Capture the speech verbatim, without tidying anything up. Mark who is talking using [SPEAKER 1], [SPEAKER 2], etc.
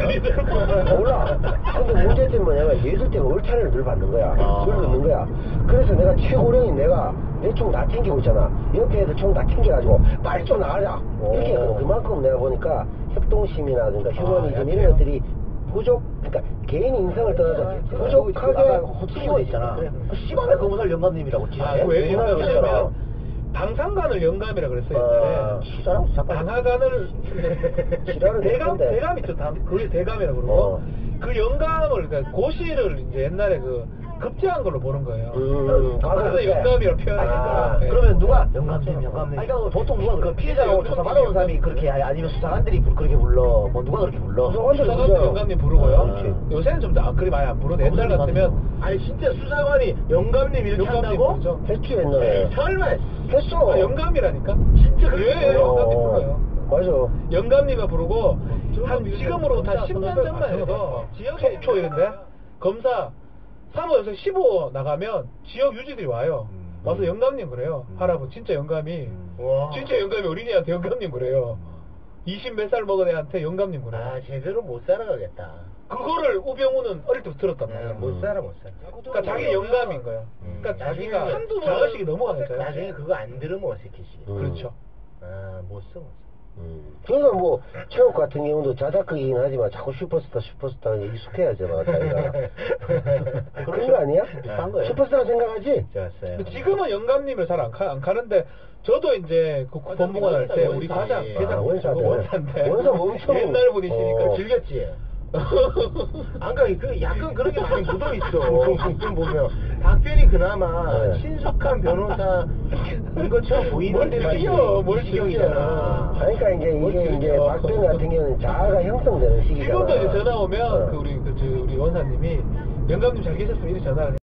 [SPEAKER 1] 몰라. 근데 문제점은 뭐냐면 얘들 때문에 얼차례를 늘 받는 거야.
[SPEAKER 2] 아.
[SPEAKER 1] 늘 넣는 거야. 그래서 내가 최고령인 내가 내 총 다 챙기고 있잖아. 옆에 애들 총 다 챙겨가지고 빨리 좀 나가자. 이렇게 했거든. 그만큼 내가 보니까 협동심이라든가 휴머니즘
[SPEAKER 2] 아,
[SPEAKER 1] 이런 것들이 부족, 그러니까 개인 인성을 떠나서 부족하게
[SPEAKER 2] 호칭이 있잖아. 씨발의 검사를 영감님이라고
[SPEAKER 3] 아,
[SPEAKER 2] 지나해?
[SPEAKER 3] 왜
[SPEAKER 1] 옛날에
[SPEAKER 3] 왜냐면
[SPEAKER 1] 그랬잖아.
[SPEAKER 3] 방산간을 영감이라 그랬어요
[SPEAKER 1] 아,
[SPEAKER 3] 옛날에.
[SPEAKER 2] 지랄하고 잠깐.
[SPEAKER 3] 방하간을
[SPEAKER 1] 지랄을
[SPEAKER 3] 대감
[SPEAKER 1] 했던데.
[SPEAKER 3] 대감 있죠. 다- 그게 대감이라 그러고
[SPEAKER 1] 어.
[SPEAKER 3] 그 영감을 그러니까 고시를 이제 옛날에 그 급제한 걸로 보는 거예요.
[SPEAKER 1] 음,
[SPEAKER 3] 그래서
[SPEAKER 1] 그때.
[SPEAKER 3] 영감이라 표현하는
[SPEAKER 1] 아,
[SPEAKER 3] 거예요.
[SPEAKER 2] 그러면 누가 영감님, 영감님. 아니, 그러니까 보통 누가 그 피해자로 조사 받아온 사람이 그렇게 해? 아니면 수사관들이 부- 그렇게 불러? 뭐 누가 그렇게 불러?
[SPEAKER 1] 수사관들이
[SPEAKER 3] 수사관도
[SPEAKER 1] 부르죠.
[SPEAKER 3] 영감님 부르고요.
[SPEAKER 1] 아, 그렇지.
[SPEAKER 3] 요새는 좀 아, 그리 많이 안 부르는데 옛날 같으면
[SPEAKER 4] 아니 진짜 수사관이 영감님 이렇게
[SPEAKER 3] 영감님
[SPEAKER 4] 한다고?
[SPEAKER 3] 부르죠.
[SPEAKER 1] 했지 옛날에.
[SPEAKER 4] 에이, 설마
[SPEAKER 1] 했어.
[SPEAKER 3] 아, 영감이라니까.
[SPEAKER 4] 진짜
[SPEAKER 3] 예,
[SPEAKER 4] 그랬어요?
[SPEAKER 3] 영감님 불러요.
[SPEAKER 1] 맞아.
[SPEAKER 3] 영감님을 부르고 한
[SPEAKER 4] 저거
[SPEAKER 3] 지금으로부터 한
[SPEAKER 4] 검사
[SPEAKER 3] 십 년
[SPEAKER 4] 선거를
[SPEAKER 3] 전만
[SPEAKER 4] 아,
[SPEAKER 3] 해도
[SPEAKER 4] 저거
[SPEAKER 3] 지역에 속초 이런데 검사 삼 호에서 십오 호 나가면 지역 유지들이 와요.
[SPEAKER 2] 음.
[SPEAKER 3] 와서 영감님 그래요.
[SPEAKER 2] 음.
[SPEAKER 3] 할아버지 진짜 영감이
[SPEAKER 2] 음.
[SPEAKER 4] 와.
[SPEAKER 3] 진짜 영감이 어린이한테 영감님 그래요. 이십 몇 살 먹은 애한테 영감님 그래요.
[SPEAKER 4] 아 제대로 못 살아가겠다.
[SPEAKER 3] 그거를 우병우는 어릴 때부터 들었단 말이에요.
[SPEAKER 4] 아, 못 살아 못 살아.
[SPEAKER 3] 그러니까 자기 영감인 거예요.
[SPEAKER 2] 음.
[SPEAKER 3] 그러니까 자기가
[SPEAKER 4] 나중에
[SPEAKER 3] 한두 자식이 넘어가는 거예요.
[SPEAKER 4] 나중에 그거 안 들으면 어색해지.
[SPEAKER 1] 음.
[SPEAKER 3] 그렇죠.
[SPEAKER 4] 아못 써. 못 써.
[SPEAKER 1] 음. 그러니까 뭐 체육 같은 경우도 자작극이긴 하지만 자꾸 슈퍼스타 슈퍼스타에 익숙해야잖아 자기가. 그런 거 아니야?
[SPEAKER 2] 비슷한 거예요.
[SPEAKER 1] 슈퍼스타 생각하지?
[SPEAKER 4] 좋았어요.
[SPEAKER 3] 근데 지금은 영감님을 잘 안 안 가는데 저도 이제 그 법무관 할 때 우리
[SPEAKER 4] 원사,
[SPEAKER 3] 과장
[SPEAKER 4] 원사.
[SPEAKER 3] 회장
[SPEAKER 1] 아, 원사들.
[SPEAKER 3] 원사인데
[SPEAKER 1] 원사 엄청-
[SPEAKER 3] 옛날 분이시니까
[SPEAKER 1] 어.
[SPEAKER 4] 즐겼지. 안 그러니까 그 약간 그런 게 많이 묻어 있어. 가끔 보면 박변이 그나마
[SPEAKER 1] 네.
[SPEAKER 4] 친숙한 변호사인 것처럼 보이는데
[SPEAKER 3] 뭘 즐겨, 뭘
[SPEAKER 4] 시경이잖아.
[SPEAKER 1] 아니, 그러니까 이제
[SPEAKER 3] 뭘
[SPEAKER 1] 이게 이제
[SPEAKER 3] 즐겨.
[SPEAKER 1] 박병 같은 경우는 자아가 형성되는 시기잖아.
[SPEAKER 3] 지금도 이제 전화 오면
[SPEAKER 1] 어.
[SPEAKER 3] 그 우리 그 저 우리 원사님이 영감님 잘 계셨으면 이렇게 전화를